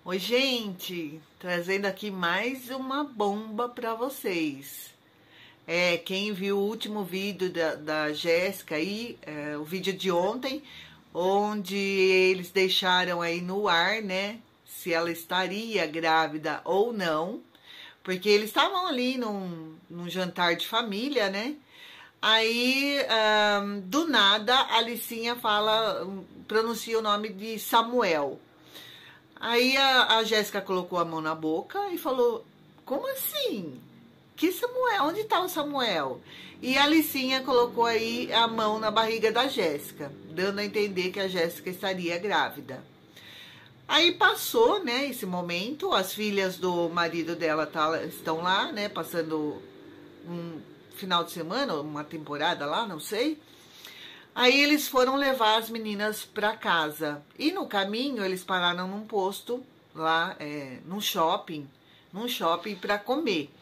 Oi, gente, trazendo aqui mais uma bomba para vocês. Quem viu o último vídeo da Jéssica aí, o vídeo de ontem, onde eles deixaram aí no ar, né, se ela estaria grávida ou não, porque eles estavam ali num jantar de família, né? Aí, do nada, a Licinha pronuncia o nome de Samuel. Aí a Jéssica colocou a mão na boca e falou: Como assim? Que Samuel? Onde tá o Samuel? E a Licinha colocou aí a mão na barriga da Jéssica, dando a entender que a Jéssica estaria grávida. Aí passou, né, esse momento, as filhas do marido dela estão lá, né, passando um final de semana, uma temporada lá, não sei. Aí eles foram levar as meninas para casa. E no caminho eles pararam num posto lá, num shopping para comer.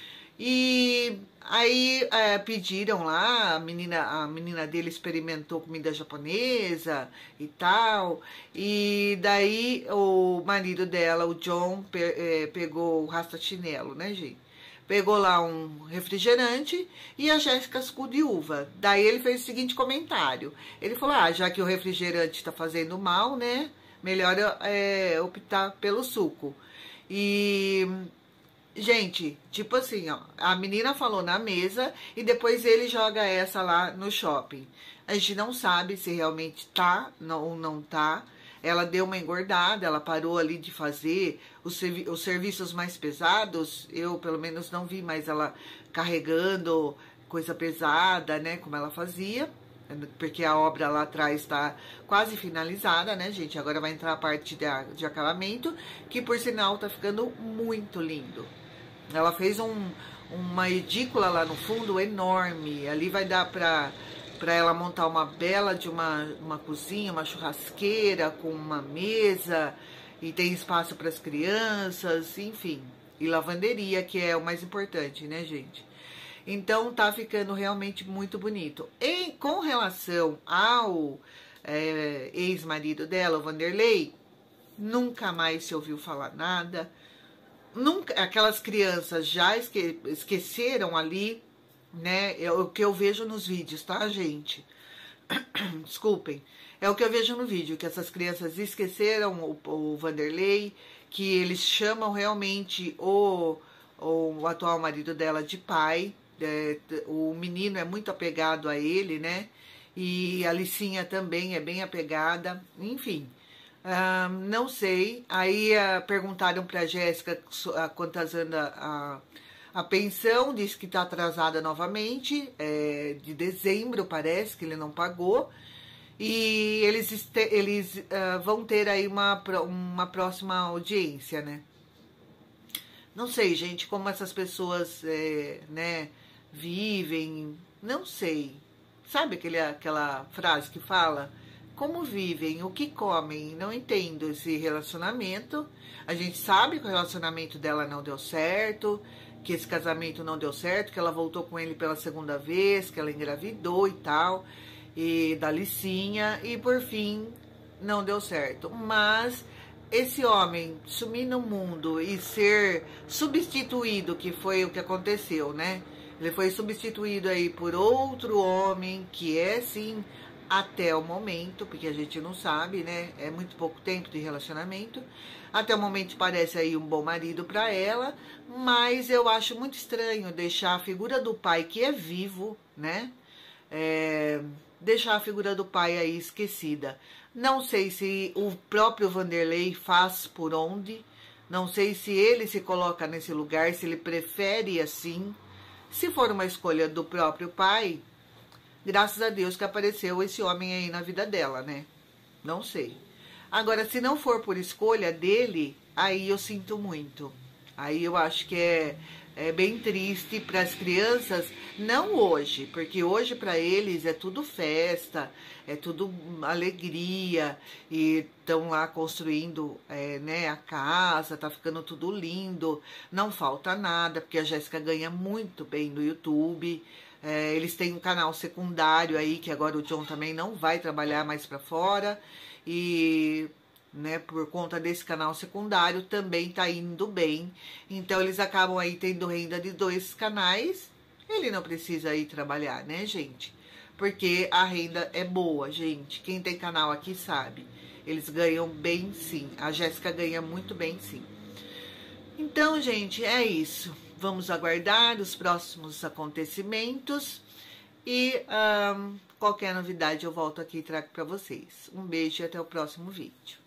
E aí pediram lá, a menina dele experimentou comida japonesa e tal. E daí o marido dela, o John, pegou o rasta-chinelo, né, gente? Pegou lá um refrigerante e a Jéssica ficou de uva. Daí ele fez o seguinte comentário. Ele falou, já que o refrigerante tá fazendo mal, né? Melhor optar pelo suco. E, gente, tipo assim, ó. A menina falou na mesa e depois ele joga essa lá no shopping. A gente não sabe se realmente tá ou não tá. Ela deu uma engordada, ela parou ali de fazer os serviços mais pesados. Eu, pelo menos, não vi mais ela carregando coisa pesada, né, como ela fazia, porque a obra lá atrás está quase finalizada, né, gente? Agora vai entrar a parte de acabamento, que, por sinal, tá ficando muito lindo. Ela fez uma edícula lá no fundo enorme. Ali vai dar para ela montar uma bela de uma cozinha, uma churrasqueira com uma mesa, e tem espaço para as crianças, enfim. E lavanderia, que é o mais importante, né, gente? Então tá ficando realmente muito bonito. E com relação ao ex-marido dela, o Vanderlei, nunca mais se ouviu falar nada. Nunca, aquelas crianças já esqueceram ali, né? É o que eu vejo nos vídeos, tá, gente? Desculpem. É o que eu vejo no vídeo, que essas crianças esqueceram o Vanderlei, que eles chamam realmente o atual marido dela de pai. O menino é muito apegado a ele, né? E a Licinha também é bem apegada, enfim. Não sei. Aí perguntaram pra Jéssica quantas anda a pensão, disse que está atrasada novamente, de dezembro parece que ele não pagou. E eles vão ter aí uma próxima audiência, né? Não sei, gente, como essas pessoas, né, vivem, não sei. Sabe aquela frase que fala? Como vivem, o que comem? Não entendo esse relacionamento. A gente sabe que o relacionamento dela não deu certo, que esse casamento não deu certo, que ela voltou com ele pela segunda vez, que ela engravidou e tal, e da Licinha, e por fim não deu certo. Mas esse homem sumir no mundo e ser substituído, que foi o que aconteceu, né? Ele foi substituído aí por outro homem que é sim, até o momento, porque a gente não sabe, né? É muito pouco tempo de relacionamento. Até o momento parece aí um bom marido para ela, mas eu acho muito estranho deixar a figura do pai que é vivo, né? Deixar a figura do pai aí esquecida. Não sei se o próprio Vanderlei faz por onde, não sei se ele se coloca nesse lugar, se ele prefere assim. Se for uma escolha do próprio pai, graças a Deus que apareceu esse homem aí na vida dela, né? Não sei. Agora, se não for por escolha dele, aí eu sinto muito. Aí eu acho que é bem triste para as crianças, não hoje, porque hoje para eles é tudo festa, é tudo alegria, e estão lá construindo né, a casa, tá ficando tudo lindo, não falta nada, porque a Jéssica ganha muito bem no YouTube. Eles têm um canal secundário aí, que agora o John também não vai trabalhar mais para fora, e né, por conta desse canal secundário, também tá indo bem. Então, eles acabam aí tendo renda de 2 canais. Ele não precisa ir trabalhar, né, gente? Porque a renda é boa, gente. Quem tem canal aqui sabe. Eles ganham bem, sim. A Jéssica ganha muito bem, sim. Então, gente, é isso. Vamos aguardar os próximos acontecimentos. E qualquer novidade eu volto aqui e trago para vocês. Um beijo e até o próximo vídeo.